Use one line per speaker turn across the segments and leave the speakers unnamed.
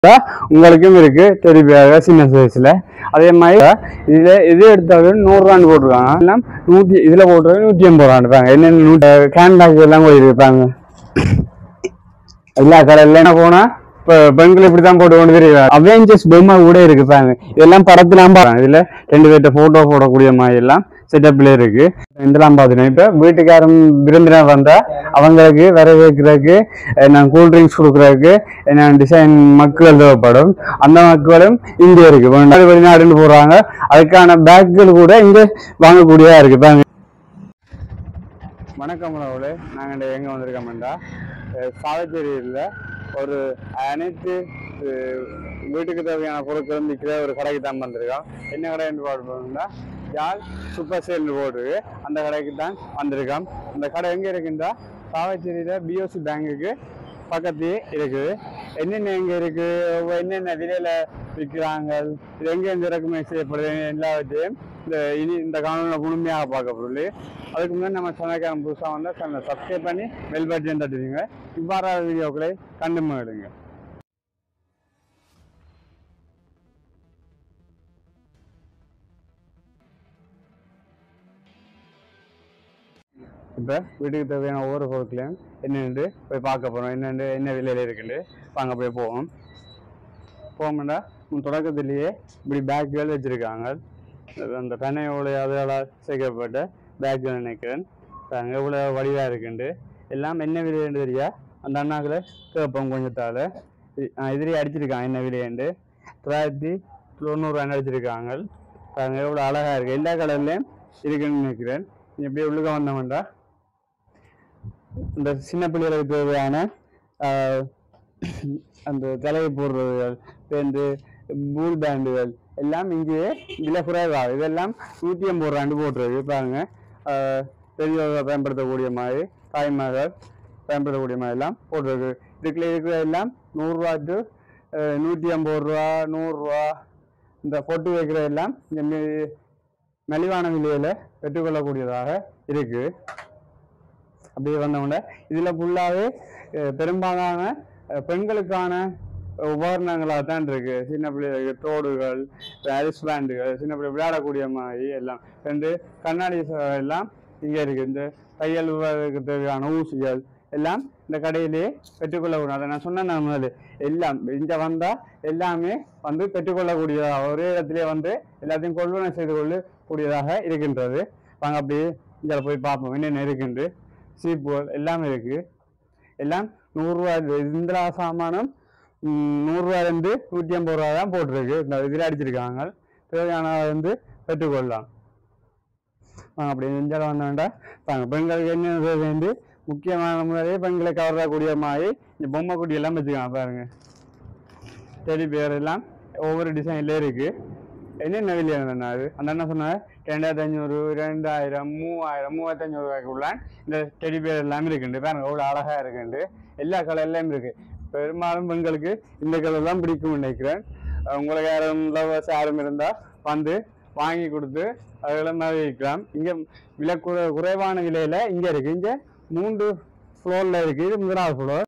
உங்களுக்கும் இருக்கு teddy bear சின்ன சைஸ்ல. அதே மாதிரி இதுல இது எடுத்தாலும் 100 ரூபான்னு போட்டிருக்காங்க. எல்லாம் 100 இதுல போட்டுருக்காங்க 180 ரூபான்னு. என்னென்ன கேன் பேக் எல்லாம் போயிருப்பாங்க. எல்லா கடையில என்ன போனா இப்ப பெண்கள் இப்படித்தான் போட்டு கொண்டு தெரியும். அவெஞ்சர்ஸ் பொம்மை கூட இருக்குப்பாங்க. இதெல்லாம் படத்துலாம் பாருங்க. இதுல 2 பேர்ட்ட போட்டோ போடக்கூடிய மாதிரி எல்லாம் செட்டப்ல இருக்கு. இதெல்லாம் பாத்தீங்கன்னா இப்ப வீட்டுக்காரன் விருந்தினர் வந்தா அவங்களுக்கு வரவேற்கிறதுக்கு நான் கூல் ட்ரிங்க்ஸ் கொடுக்கறதுக்கு என்ன டிசைன் மக்கள் தேவைப்படும். அந்த மக்களும் இங்க இருக்கு. வெளிநாடுன்னு போறாங்க. அதுக்கான பேக்குகள் கூட இங்க வாங்கக்கூடியதா இருக்கு. பாருங்க. வணக்கம் உறவுகளே, நாங்க எங்க வந்திருக்கோம்டா சாவச்சேரியில் ஒரு அனைத்து வீட்டுக்கு தேவையான பொருட்களும் விற்கிற ஒரு கடைக்கு தான் வந்திருக்கோம். என்ன கடை என்று போட்டுருந்தா யாழ் சூப்பர் சேல் போட்டுருக்கு. அந்த கடைக்கு தான் வந்திருக்கோம். அந்த கடை எங்கே இருக்குன்றா சாவச்சேரியில் பிஓசி பேங்குக்கு பக்கத்தையே இருக்குது. என்னென்ன எங்கே இருக்குது, என்னென்ன விலையில விற்கிறாங்க, இது எங்கேருந்து இறக்குமதி செய்யப்படுது எல்லாவற்றையும் இந்த காணொலியில் முழுமையாக பார்க்க பொருள். அதுக்கு முன்னாடி நம்ம சேனலுக்கான புதுசாக வந்தால் சேனலை சப்ஸ்கிரைப் பண்ணி பெல் பட்டன் தட்டுவீங்க. இவ்வாறான வீடியோக்களை கண்டு மகிழுங்க. இப்போ வீட்டுக்கு தேவையான ஒவ்வொரு பொருட்களையும் என்னென்று போய் பார்க்க போகிறோம். என்ன விலையில் இருக்குன்னு வாங்க போய் போவோம்னா தொடக்கத்திலேயே இப்படி பேக்குகள் வச்சுருக்காங்க. அந்த பெனையோட அதெல்லாம் சேர்க்கப்பட்ட பேக்குகள் நினைக்கிறேன். எவ்வளோ வடிவாக இருக்குண்டு எல்லாம் என்ன விலைன்னு தெரியா அந்த அண்ணாக்களை கேட்போம். கொஞ்சத்தால் எதிரே அடிச்சிருக்காங்க. என்ன விலையண்டு 990 அடிச்சிருக்காங்க. எவ்வளோ அழகாக இருக்குது. எல்லா கலர்லேயும் இருக்குன்னு நினைக்கிறேன். எப்படியே உள்ளுக்க வந்தோம்டா இந்த சின்ன பிள்ளைகளுக்கு தேவையான அந்த தலையை போடுறதுகள் பேருந்து பூல் பேண்டுகள் எல்லாம் இங்கேயே விலை குறைவாகும். இதெல்லாம் 180 ரூபாண்டு போட்டுருக்கு. பாருங்க, பெரியவர்கள் பயன்படுத்தக்கூடிய மாதிரி தாய்மார்கள் பயன்படுத்தக்கூடிய மாதிரி எல்லாம் போட்டிருக்கு. இருக்கிற எல்லாம் 100 ரூபா டு 150 ரூபா 100 ரூபா இந்த பொட்டு வைக்கிற எல்லாம் மலிவான விலையில பெற்றுக்கொள்ளக்கூடியதாக இருக்கு. அப்படியே வந்தவங்க இதுல ஃபுல்லாவே பெரும்பாலான பெண்களுக்கான உபகரணங்களாக தான் இருக்கு. சின்ன பிள்ளைகளுக்கு தோடுகள், ஐஸ்பேண்டுகள், சின்ன பிள்ளை விளையாடக்கூடிய மாதிரி எல்லாம் 2 கண்ணாடி எல்லாம் இங்க இருக்கு. இந்த தையல் தேவையான ஊசிகள் எல்லாம் இந்த கடையிலேயே பெற்றுக்கொள்ளக்கூடிய. அதை நான் சொன்னேன் முதல்ல, எல்லாம் இங்க வந்தா எல்லாமே வந்து பெற்றுக்கொள்ளக்கூடியதாக ஒரே இடத்திலே வந்து எல்லாத்தையும் கொள்வனை செய்து கொள்ளக்கூடியதாக இருக்கின்றது. வாங்க அப்படியே இங்கே போய் பார்ப்போம் என்னென்ன இருக்குன்று. சீப்புகள் எல்லாம் இருக்கு. எல்லாம் 100 ரூபா. இந்த சாமானம் 100 ரூபாயிலிருந்து 150 ரூபா தான் போட்டிருக்கு. இந்த இதில் அடிச்சிருக்காங்க. தேவையான வந்து பெற்றுக்கொள்ளலாம். அப்படி நெஞ்சால வந்தோம்டா பாருங்க, பெண்களுக்கு என்ன வேண்டு முக்கியமான முறையே பெண்களை கவரக்கூடிய மாதிரி இந்த பொம்மை குட்டி எல்லாம் வச்சுக்காங்க. பாருங்க, டெடி பேர் எல்லாம் ஒவ்வொரு டிசைன்ல இருக்கு. என்னென்ன விலையா அது அந்த என்ன சொன்னாங்க 2500 2000 3000 3500 ரூபாய்க்குள்ள இந்த டெடி பேர் எல்லாமே இருக்குண்டு. பாருங்க அவ்வளோ அழகா இருக்குண்டு. எல்லா கலர்லயும் இருக்கு. பெரும்பாலும் பெண்களுக்கு இந்த கலர் தான் பிடிக்கும் நினைக்கிறேன். உங்களுக்கு யாரும் லவர்ஸ் யாரும் இருந்தா வந்து வாங்கி கொடுத்து அதெல்லாம் வைக்கலாம். இங்க விலை குறைவான விலையில இங்க இருக்கு. இங்க 3 ஃப்ளோர்ல இருக்கு. இது 1வது ஃப்ளோர்.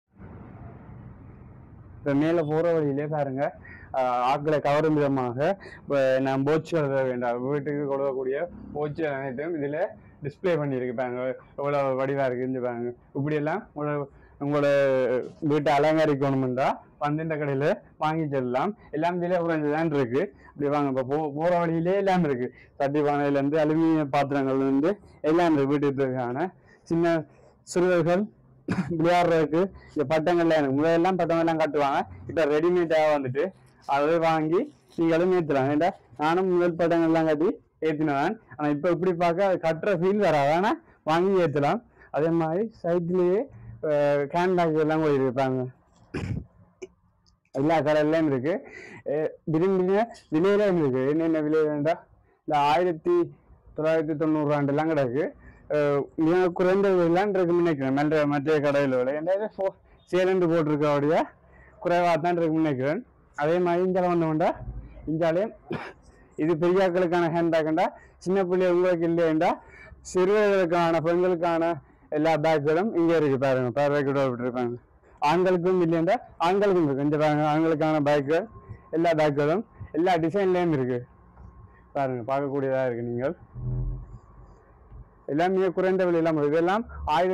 இப்ப மேல போற வழியிலே பாருங்க ஆட்களை கவரும் விதமாக நான் போச்சுகள் வேண்டாம் வீட்டுக்கு கொடுக்கக்கூடிய போச்சு அனைத்தும் இதுல டிஸ்பிளே பண்ணியிருக்கு. பாருங்க எவ்வளவு வடிவா இருக்கு. இந்த பாருங்க இப்படி எல்லாம் உங்களோட வீட்டை அலங்கரிக்கணும்ன்றா வந்து இந்த கடையில வாங்கி செல்லலாம். எல்லாம் விலை குறைஞ்சுதான் இருக்கு. இப்படி வாங்க இப்போ போற வழியிலே எல்லாம் இருக்கு. சட்டி பானையில இருந்து அலுமினிய பாத்திரங்கள்ல இருந்து எல்லாம் இருக்கு. வீட்டுக்கு தேவையான சின்ன சிறுவர்கள் விளையாடுறதுக்கு இந்த பட்டங்கள்லாம் எனக்கு முதலெல்லாம் பட்டங்கள்லாம் கட்டுவாங்க. இப்ப ரெடிமேடாக வந்துட்டு அதை வாங்கி நீங்களும் ஏற்றுலாம். ஏன்டா நானும் முதல் பட்டங்கள்லாம் கட்டி ஏற்றினதான். ஆனா இப்ப இப்படி பார்க்க கட்டுற ஃபீல் வராது. ஆனா வாங்கி ஏற்றலாம். அதே மாதிரி சைட்லயே கேன் பேக் எல்லாம் கூட இருப்பாங்க. எல்லா கலர்லயும் இருக்கு. விரும்பின விலையிலும் இருக்கு. என்னென்ன விலை வேண்டா இந்த 1990 ரூபாண்டெல்லாம் கிடக்கு. குறைந்த விலைலாம் இருக்குன்னு நினைக்கிறேன். மற்ற கடையில் விலை என்ன சேலண்டு போட்டிருக்கோடைய குறைவாக தான் இருக்குன்னு நினைக்கிறேன். அதே மாதிரி இஞ்சால வந்தோம்டா இஞ்சாலையும் இது பெரியாக்களுக்கான ஹேண்ட்பேக்குண்டா, சின்ன பிள்ளை உங்களுக்கு இல்லையண்டா சிறுவர்களுக்கான பெண்களுக்கான எல்லா பேக்குகளும் இங்கே இருக்கு. பாருங்க பார்வைக்கு விட்டுருப்பாங்க. ஆண்களுக்கும் இல்லைன்னா ஆண்களுக்கும் இருக்கு. இந்த பாருங்க ஆண்களுக்கான பேக்குகள், எல்லா பேக்குகளும் எல்லா டிசைன்லேயும் இருக்கு பாருங்க, பார்க்கக்கூடியதாக இருக்கு. நீங்கள் எல்லாம் மிக குறைந்த விலையெல்லாம் இதெல்லாம்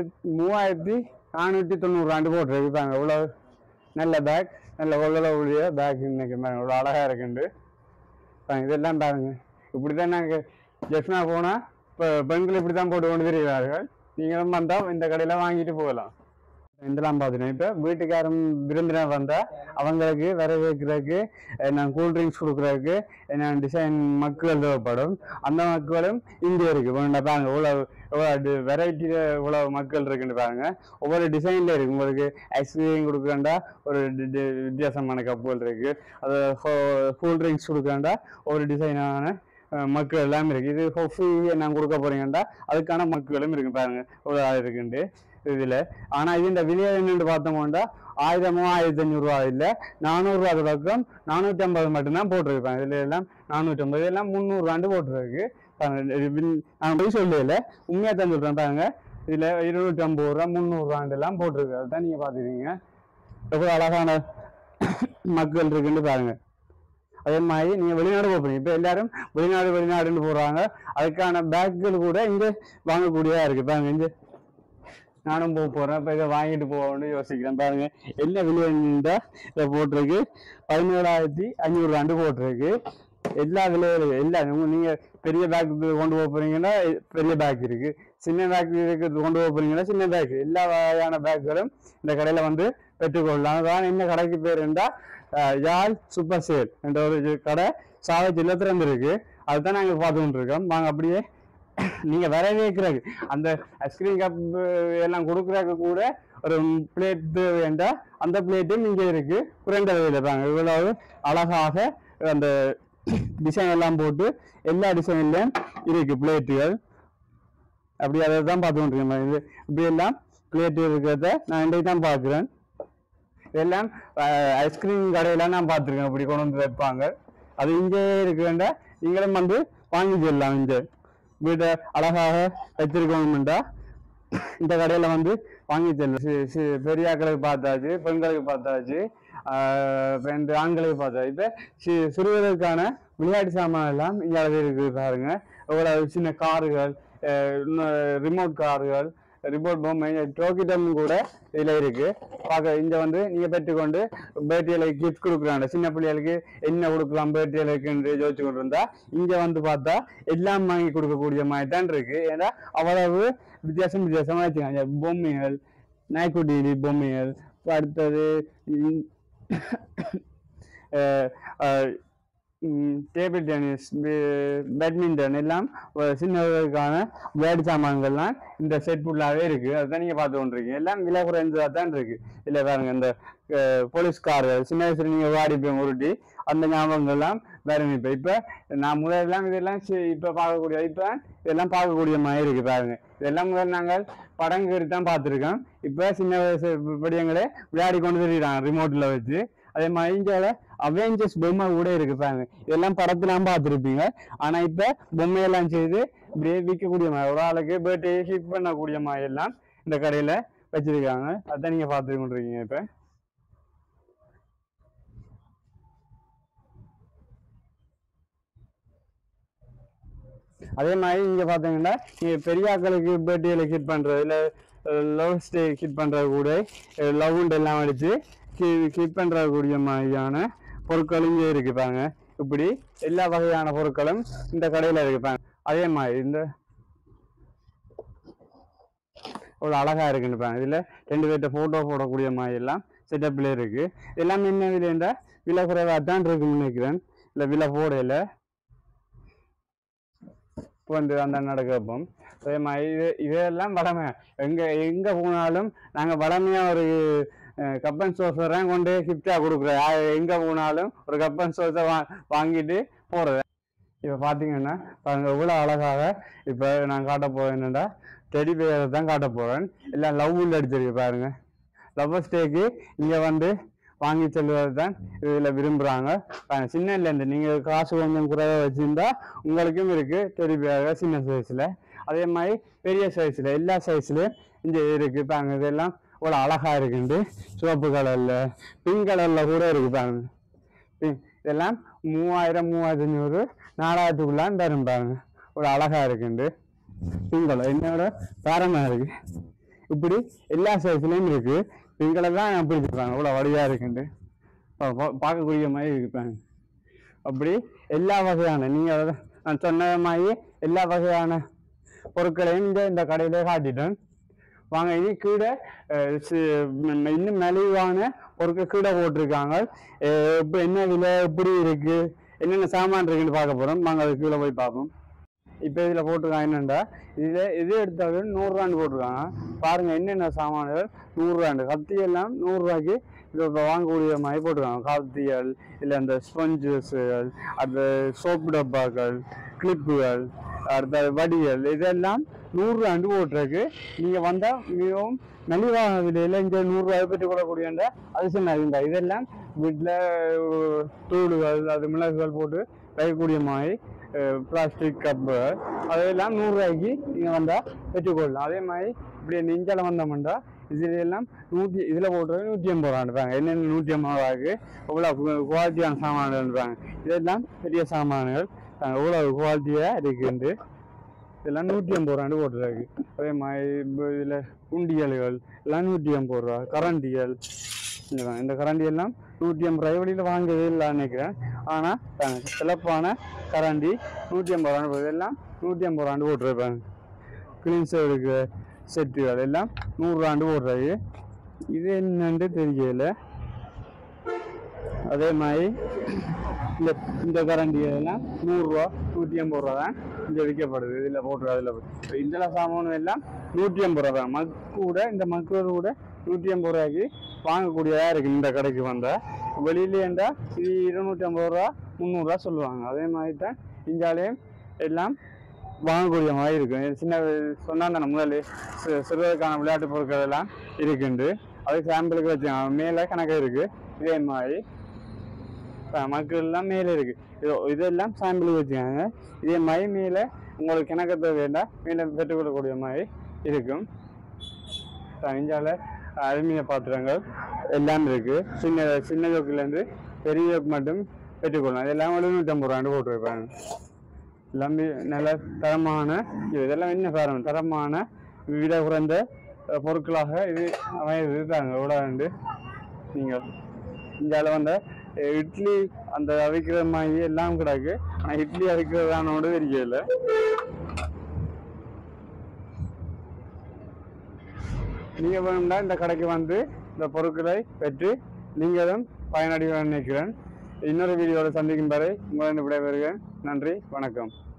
3490 போட்டுருக்கு பாருங்க. இவ்வளோ நல்ல பேக், நல்ல உள்ள பேக் இன்னைக்கு பாருங்க இவ்வளோ அழகாக இருக்குண்டு பாருங்க. இதெல்லாம் பாருங்க இப்படி தான் நாங்கள் ஜெஃப்னா போனால் இப்போ பெண்கள் இப்படி தான் போட்டு கொண்டு தெரிகிறார்கள். நீங்களும் வந்தால் இந்த கடையில் வாங்கிட்டு போகலாம். இதெல்லாம் பார்த்துட்டேன். இப்போ வீட்டுக்காரன் விருந்தினர் வந்தால் அவங்களுக்கு வரவேற்கிறதுக்கு நான் கூல்ட்ரிங்க்ஸ் கொடுக்குறதுக்கு என்ன டிசைன் மக்கள் தேவைப்படும். அந்த மக்களும் இங்கே இருக்குது பாருங்க. இவ்வளோ வெரைட்டியில் இவ்வளோ மக்கள் இருக்குன்னு பாருங்க. ஒவ்வொரு டிசைனில் இருக்குது. உங்களுக்கு ஐஸ்கிரீம் கொடுக்குறேன்டா ஒரு வித்தியாசமான கப்புகள் இருக்குது. அது கூல்ட்ரிங்க்ஸ் கொடுக்குறேன்டா ஒரு டிசைனான மக்கள் எல்லாமே இருக்குது. இது ஹொஃபி நான் கொடுக்க போகிறீங்கண்டா அதுக்கான மக்களும் இருக்குது பாருங்க இவ்வளோ இருக்குண்டு இதில். ஆனால் இது இந்த விலை என்னென்று பார்த்தோம்னா 1000-1500 இல்லை, 400 பக்கம் 450 மட்டும்தான் போட்டிருப்பாங்க. இதில் எல்லாம் 450, இதெல்லாம் 300 போட்டிருக்கு. நான் போய் சொல்லல, உண்மையாக தான் சொல்கிறேன் பாருங்க. இதில் 250 300 போட்டிருக்கு. அதுதான் நீங்கள் பார்த்துருக்கீங்க எவ்வளோ அழகான மக்கள் இருக்குன்னு பாருங்க. அதே மாதிரி நீங்கள் வெளிநாடு போகிறீங்க. இப்போ எல்லாரும் வெளிநாடுன்னு போகிறாங்க. அதுக்கான பேக்குகள் கூட இங்கே வாங்கக்கூடியதாக இருக்குது பாருங்க. இங்கே நானும் போகிறேன். இப்போ இதை வாங்கிட்டு போகணும்னு யோசிக்கிறேன் பாருங்க. என்ன விலைன்னா இதை போட்டிருக்கு 17,500 போட்டிருக்கு. எல்லா விலையிலும் எல்லா நீங்கள் பெரிய பேக் கொண்டு போகிறீங்கன்னா பெரிய பேக் இருக்குது, சின்ன பேக் கொண்டு போகிறீங்கன்னா சின்ன பேக், எல்லா வகையான பேக்குகளும் இந்த கடையில் வந்து பெற்றுக்கொள்ளலாம். அதான் என்ன கடைக்கு பேர் இருந்தால் யாழ் சூப்பர் சேல் என்ற ஒரு கடை சாவச்சில திறந்துருக்கு. அதுதான் நாங்கள் பார்த்துக்கிட்டு இருக்கோம். நாங்கள் அப்படியே நீங்கள் வரவேற்கிறது அந்த ஐஸ்கிரீம் கப் எல்லாம் கொடுக்குறாங்க கூட ஒரு பிளேட் வேண்டாம், அந்த பிளேட்டும் இங்கே இருக்குது குறைந்த விலையில் பாங்க. இவ்வளவு அழகாக அந்த டிசைன் எல்லாம் போட்டு எல்லா டிசைன்லையும் இருக்குது பிளேட்டுகள். அப்படி அதை தான் பார்த்துக்கிட்டு இது இப்படி எல்லாம் பிளேட்டு இருக்கிறத நான் இன்றைக்கு தான் பார்க்குறேன். இதெல்லாம் ஐஸ்கிரீம் கடையெல்லாம் நான் பார்த்துருக்கேன் அப்படி கொண்டு வந்து வைப்பாங்க. அது இங்கே இருக்க வேண்டாம், நீங்களும் வந்து வாங்கி செல்லலாம். இங்கே வீட்டை அழகாக வச்சிருக்கோம்டா இந்த கடையில் வந்து வாங்கி செல்லும். பெரியாக்களுக்கு பார்த்தாச்சு, பெண்களுக்கு பார்த்தாச்சு, ஆண்களுக்கு பார்த்தாச்சு. இப்போ சிறுவர்களுக்கான விளையாட்டு சாமான் எல்லாம் இங்கே இருக்குது பாருங்க. எவ்வளோ சின்ன கார்கள், ரிமோட் கார்கள், ரிமோட் பொம்மை, டோக்கிடம் கூட இதில் இருக்குது பார்க்க. இங்கே வந்து நீங்கள் பெற்றுக்கொண்டு பேட்டிகளுக்கு கிஃப்ட் கொடுக்குறாங்க. சின்ன பிள்ளைகளுக்கு என்ன கொடுக்கலாம் பேட்டிகளுக்குன்னு யோசிச்சு கொண்டு இருந்தா இங்கே வந்து பார்த்தா எல்லாம் வாங்கி கொடுக்கக்கூடிய மாதிரி தான் இருக்குது. ஏன்னா அவ்வளவு வித்தியாசமாக வச்சுக்காங்க. பொம்மைகள், நாய்க்குட்டி பொம்மைகள், அடுத்தது டேபிள் டென்னிஸ், பேட்மிண்டன் எல்லாம் சின்னவர்களுக்கான விளையாட்டு சாமான்கள்லாம் இந்த செட் ஃபுல்லாகவே இருக்குது. அதுதான் நீங்கள் பார்த்து கொண்டிருக்கீங்க. எல்லாம் விலை குறைந்ததாக தான் இருக்குது. இல்லை பாருங்க இந்த போலீஸ் கார்கள் சின்ன வயசுல நீங்கள் வாடிப்போம் உருட்டி அந்த ஞாபகங்கள்லாம் வேற. இப்போ நான் முதல்லாம் இதெல்லாம் இப்போ பார்க்கக்கூடிய இதெல்லாம் பார்க்கக்கூடிய மாதிரி இருக்குது பாருங்க. இதெல்லாம் முதல் நாங்கள் படங்கு தான் பார்த்துருக்கோம். இப்போ சின்ன வயசு படியங்களே விளையாடி கொண்டு தெரியுறாங்க ரிமோட்டில் வச்சு. அதே மாதிரி இங்கே அவெஞ்சர்ஸ் பொம்மை கூட இருக்கு பாருங்க. இதெல்லாம் படத்தெல்லாம் பார்த்துருப்பீங்க. ஆனால் இப்போ பொம்மையெல்லாம் செய்து இப்படியே விற்கக்கூடிய மாதிரி, ஒரு ஆளுக்கு பர்த்டே ஹிட் பண்ணக்கூடிய மாதிரி எல்லாம் இந்த கடையில் வச்சிருக்காங்க. அதான் நீங்கள் பார்த்துட்டு கொண்டிருக்கீங்க. இப்போ அதே மாதிரி இங்கே பார்த்தீங்கன்னா பெரியாக்களுக்கு பர்த்டேல ஹிட் பண்ணுறது, இல்லை லவ் ஸ்டே ஹிட் பண்ணுறது கூட லவ்வுண்டு எல்லாம் அடித்து ஹிட் பண்ணுறக்கூடிய மாதிரியான பொருட்களும் இங்கே இருக்குப்பாங்க. இப்படி எல்லா வகையான பொருட்களும் இந்த கடையில் இருக்குப்பாங்க. அதே மாதிரி இந்த ஒரு அழகா இருக்குன்னுப்பாங்க. இதில் 2 பேர்கிட்ட ஃபோட்டோ போடக்கூடிய மாதிரி எல்லாம் செட்டப்பில் இருக்குது. எல்லாம் என்ன விலைன்றா விலை குறைவாக தான் இருக்குன்னு நினைக்கிறேன். இல்லை விலை போடையில் வந்து அந்த நடக்கப்போம். அதே மாதிரி இதெல்லாம் வளமை எங்கே போனாலும் நாங்கள் வளமையாக ஒரு கப்பன் சோஸை தான் கொண்டு கிஃப்டாக கொடுக்குறோம். எங்கே போனாலும் ஒரு கப்பன் சோஸை வாங்கிட்டு போகிறது. இப்போ பார்த்தீங்கன்னா பாருங்க இவ்வளோ அழகாக. இப்போ நான் காட்ட போகிறேன் என்னென்னா டெடி பேரை தான் காட்ட போகிறேன். எல்லாம் லவ் அடிச்சிருக்கு பாருங்க. லவ்வர் ஸ்டேக்கு இங்கே வந்து வாங்கி செல்வது தான் இதில் விரும்புகிறாங்க. சின்னலேருந்து நீங்கள் காசு கொஞ்சம் குறைவாக வச்சுருந்தா உங்களுக்கும் இருக்குது டெடி பேர் சின்ன சைஸில். அதே மாதிரி பெரிய சைஸில் எல்லா சைஸ்லையும் இங்கே இருக்குது பாருங்க. இதெல்லாம் இவ்வளோ அழகா இருக்குண்டு. சிவப்பு கலர்ல பிங்க் கலர்ல கூட இருக்கு பாருங்க. இதெல்லாம் 3000 3500 4000க்குள்ளான் தரும் பாருங்க. இவ்வளோ அழகா இருக்குண்டு. பிங்க் கலர் என்னோட தாரமா இருக்கு. இப்படி எல்லா சைஸ்லயும் இருக்கு. பிங்க் கலர் தான் பிடிச்சிருப்பாங்க. இவ்வளோ வடிவா இருக்குண்டு. பார்க்கக்கூடிய மாதிரி இருப்பாங்க. அப்படி எல்லா வகையான நீங்கள் நான் சொன்ன மாதிரி எல்லா வகையான பொருட்களையும் இந்த கடையில காட்டிட்டேன். வாங்க இனி கீழே இன்னும் மலிவான பொருட்கள் கீழே போட்டிருக்காங்க. இப்போ என்ன விலை எப்படி இருக்கு என்னென்ன சாமான் இருக்குன்னு பார்க்க போறோம். வாங்க அது கீழே போய் பார்ப்போம். இப்போ இதில் போட்டிருக்காங்க என்னென்னா இது எடுத்தாலும் 100 ரூபான்னு போட்டிருக்காங்க. பாருங்க என்னென்ன சாமான்கள் 100 ரூபாண்டு. கத்தி எல்லாம் 100 ரூபாய்க்கு இப்போ வாங்கக்கூடிய மாதிரி போட்டிருக்காங்க. காத்திகள் இல்லை அந்த ஸ்பஞ்சஸ்கள், அந்த சோப்பு டப்பாக்கள், கிளிப்புகள், அடுத்த வடிகள் இதெல்லாம் 100 ரூபாண்டு போட்டிருக்கு. நீங்கள் வந்தால் மிகவும் மலிவான விலையில் இங்கே 100 ரூபாய் பெற்றுக் கொள்ளக்கூடிய அதிசயம் இருந்தா இதெல்லாம் வீட்டில் தூளுகள் அது மிளகுகள் போட்டு வைக்கக்கூடிய மாதிரி பிளாஸ்டிக் கப்பு அதெல்லாம் 100 ரூபாய்க்கு நீங்கள் வந்தால் பெற்றுக்கொள்ளலாம். அதே மாதிரி இப்படி நெஞ்சால வந்தோம்னா இதுல எல்லாம் இதில் போட்டுறது 150 ரூபான்றாங்க. என்னென்ன 150 ரூபாய்க்கு எவ்வளோ குவாலிட்டியான சாமான்கள்ன்றாங்க. இதெல்லாம் பெரிய சாமான்கள் எவ்வளோ குவாலிட்டியாக இருக்குண்டு. இதெல்லாம் 150 ரூபாண்டு போட்டுருக்கு. அதே மாதிரி இதில் குண்டியல்கள் எல்லாம் 150 ரூபா. கரண்டிகள் இந்த கரண்டி எல்லாம் 150 ரூபாய் வெளியில் வாங்கவே இல்லைன்னு நினைக்கிறேன். ஆனால் சிறப்பான கரண்டி 150 ரூபாண்டு இதெல்லாம் 150 ரூபாண்டு போட்டுருப்பாங்க. கிளீன்ஸருக்கு செட்டுகள் எல்லாம் 100 ரூபாண்டு போடுறாங்க. இது என்னன்னு தெரியல. அதே மாதிரி இந்த கரண்டி எல்லாம் 100 ரூபா 150 ரூபா தான் இங்கே விற்கப்படுது. இதில் போட்டுரு அதில் இந்த சாமான் எல்லாம் 150 ரூபா தான். கூட இந்த மக்கள் கூட 150 ரூபாய்க்கு வாங்கக்கூடியதாக இருக்குது. இந்த கடைக்கு வந்தால் வெளியிலேண்டா இது 250 ரூபா 300 ரூபா சொல்லுவாங்க. அதே மாதிரி தான் இங்காலேயும் எல்லாம் வாங்கக்கூடிய மாதிரி இருக்கும். சின்ன சொன்னாங்க தானே முதல்ல சிறுவருக்கான விளையாட்டு பொருட்கள் எல்லாம் இருக்குண்டு. அதுக்கு சாம்பிளுக்கு வச்சுக்காங்க. மேலே கணக்கு இருக்கு. இதே மாதிரி மக்கள் எல்லாம் மேலே இருக்கு. இதெல்லாம் சாம்பிளுக்கு வச்சுக்காங்க. இதே மாதிரி மேலே உங்களுக்கு கிணக்கத்தை வேண்டாம் மேலே பெற்றுக்கொள்ளக்கூடிய மாதிரி இருக்கும். இந்தியாவில் அலுமினிய பாத்திரங்கள் எல்லாம் இருக்கு. சின்ன ஜோக்கிலேருந்து பெரிய ஜோக்கு மட்டும் பெற்றுக்கொள்ளலாம். இதெல்லாம் 150 ரூபாண்டு போட்டு வைப்பாங்க. எல்லாமே நல்ல தரமான இதெல்லாம் என்ன காரணம் தரமான விட குறைந்த பொருட்களாக இது அமைதாங்க. எவ்வளோண்டு நீங்கள் இந்தியாவில் வந்த இட்லி அந்த அவிக்கிற மாதிரி எல்லாம் கிடக்கு. ஆனால் இட்லி அவிக்கிறதானோட தெரியல. நீங்கள் வேணும்னா இந்த கடைக்கு வந்து இந்த பொருட்களை பெற்று நீங்களும் பயனடைவ நினைக்கிறேன். இன்னொரு வீடியோவில் சந்திக்கும் வரை உங்களிடம் விடைபெறுகிறேன். நன்றி, வணக்கம்.